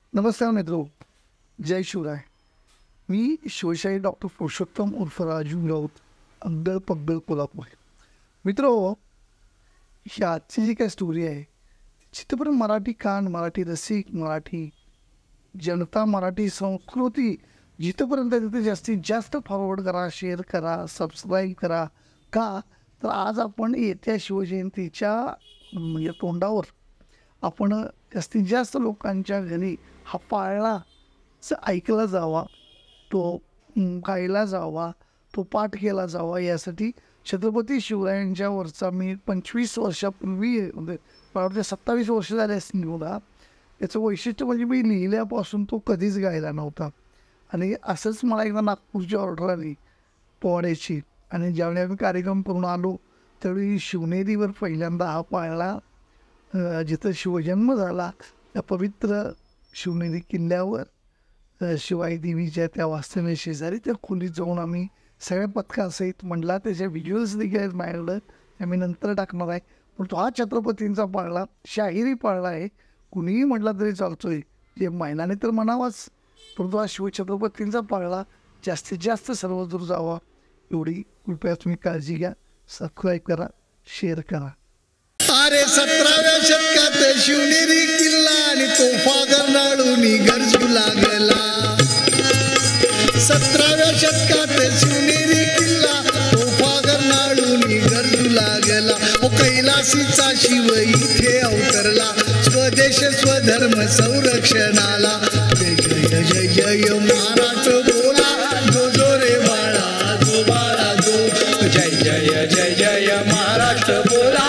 नमस्कार मित्रो, जय शिवराय. मी शिवशाही डॉक्टर पुरुषोत्तम उर्फ राजू राऊत, अगदळ पगदळ कोल्हापूर. मित्रो, ही आजची जी काय स्टोरी आहे जिथपर्यंत मराठी कान, मराठी रसिक, मराठी जनता, मराठी संस्कृती जिथपर्यंत तिथे जास्तीत जास्त फॉरवर्ड करा, शेअर करा, सबस्क्राईब करा. का तर आज आपण येत्या शिवजयंतीच्या म्हणजे तोंडावर आपण जास्तीत जास्त लोकांच्या घरी हा पाळणा ऐकला जावा, तो गायला जावा, तो पाठ केला जावा, यासाठी छत्रपती शिवरायांच्यावरचा मी 25 वर्षापूर्वी म्हणजे मला वाटतं 27 वर्ष झाले असतील मला. याचं वैशिष्ट्य म्हणजे मी लिहिल्यापासून तो कधीच गायला नव्हता. आणि असंच मला एकदा नागपूरची ऑर्डर आली पोवाड्याची, आणि ज्यावेळी आम्ही कार्यक्रम करून आलो त्यावेळी शिवनेरीवर पहिल्यांदा हा पाळणा जिथं शिवजन्म झाला त्या पवित्र शिवनेरी किल्ल्यावर शिवाई देवीच्या त्या वास्तव्य शेजारी त्या खोलीत जाऊन आम्ही सगळ्या पथकासहित म्हणला, त्याच्या व्हिज्युअल्स देखील आहेत माझ्याकडं, त्या मी नंतर टाकणार आहे. पण तो हा छत्रपतींचा पाळणा शाहिरी पाळणा आहे, कुणीही म्हटला तरी चालतोय, जे मैनाने तर म्हणावाच, परंतु हा शिवछत्रपतींचा पाळणा जास्तीत जास्त सर्वदूर जावा एवढी कृपया तुम्ही काळजी घ्या. सबस्क्राईब करा, शेअर करा. अरे 17व्या शतकात शिवनेरी किल्ला आणि तोफा गरनाळूनी गरजू लागला. 17व्या शतकात शिवनेरी किल्ला तोफा गरनाळूनी गरजू लागला. कैलासीचा शिव इथे अवतरला, स्वदेश स्वधर्म संरक्षणाला. जय जय जय जय महाराष्ट्र बोला, जो जो रे बाळा जो बाळा जो. जय जय जय जय महाराष्ट्र बोला,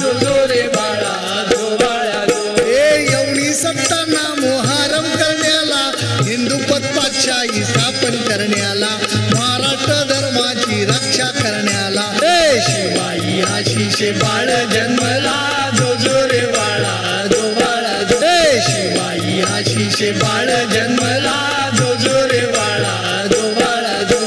सत्तांना मोहारम करण्याला, हिंदू पदपातशाही स्थापन करण्याला, महाराष्ट्र धर्माची रक्षा करण्याला. शिवाई आशिषे बाळ जन्मला, जो जो रे बाळा जो बाळा जो. शिवाई आशिषे बाळ जन्मला, जो जो रे बाळा जो बाळा जो.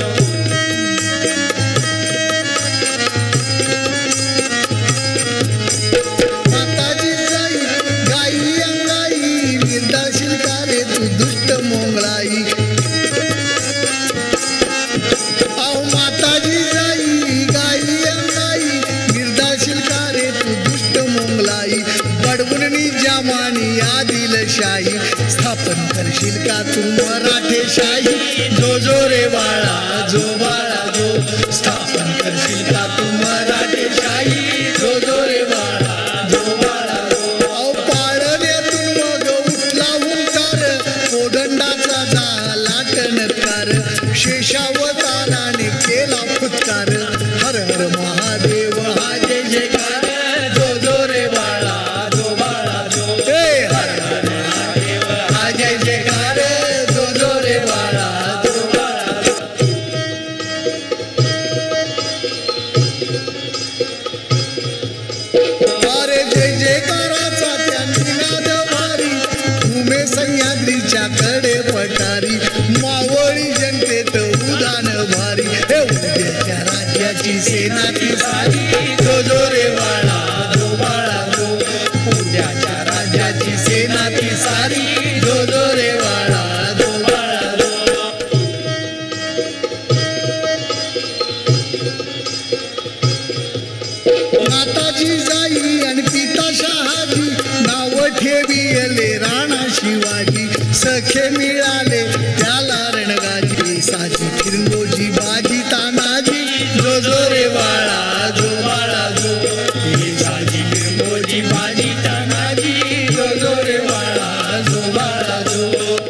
माताजी जाई गाई अंगाई, निर्दाशील कारे तू दुष्ट मोंगळाई. अहो माताजी जाई गाई अंगाई, निर्दाशील कारे तू दुष्ट मोंगलाई. बडवून जामानी आदिलशाही, स्थापन करशील का तू मराठेशाही. जो जो रे बाळा जो बाळा जो, स्थापन करशील का तू मराठेशाही. जो जो रे बाळा जो बाळा जो. अहो पाळण्यातून मग उठला हुंकार, कोदंडाचा झाला टणकार. शेषावताराने केला फुत्कार, हर हर महादेव हा जय जयकार. जो जो रे बाळा जो बाळा जो. हर हर महादेव हा जय जयकार. जो जो रे बाळा जो बाळा जो. अरे जय जयकाराचा त्या निनाद भारी, उमे सह्याद्रीच्या कडे पठारी. मावळी जनतेत उदान भारी, हे उद्याच्या राज्याची सेना ती सारी. जो जो रे बाळा जो बाळा जो. उद्याच्या राज्याची सेना ती सारी. जो जो रे बाळा जो बाळा जो. माताजी जाई आणि पिता शहाजी, नाव ठेविले राणा शिवाजी. सखे मिळाले त्याला रणगाजी, साजी फिरंगोजी बाजी तानाजी. जो जो रे बाळा जो बाळा जो. साजी फिरंगोजी बाजी तानाजी. जो जो रे बाळा जो बाळा जो.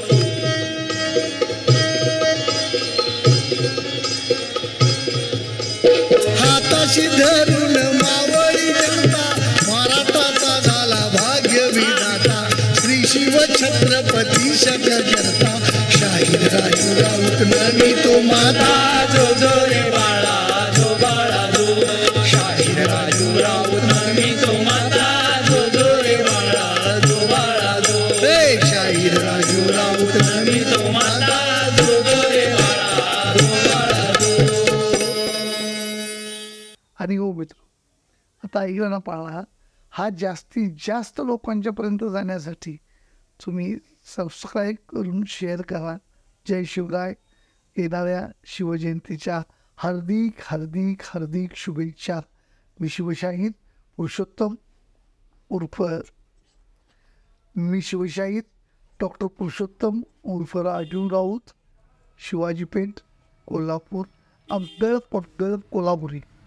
हाताशी धरून मावळी जनता, मराठाचा झाला भाग्य विधाता. श्री शिव छत्रपती शकर्ता, शाहीर राजू राऊत नमी तो माता. जो जो रे बाळा जो बाळा जो. शाहीर राजू राऊत नमी तो माता. जो जो रे बाळा जो बाळा जो. शाहीर राजू राऊत नमी तो माता. जो जो रे बाळा जो बाळा जो. आणि हो मित्र, आता ऐकलं ना पाळणा, हा जास्तीत जास्त लोकांच्यापर्यंत जाण्यासाठी तुम्ही सबस्क्राईब करून शेअर करा. जय शिवराय. येणाऱ्या शिवजयंतीच्या हार्दिक हार्दिक हार्दिक शुभेच्छा. मी शिवशाहीर पुरुषोत्तम उर्फ डॉक्टर पुरुषोत्तम उर्फ राजू राऊत, शिवाजी पेठ, कोल्हापूर, अब्दळ पड्डळ कोल्हापुरी.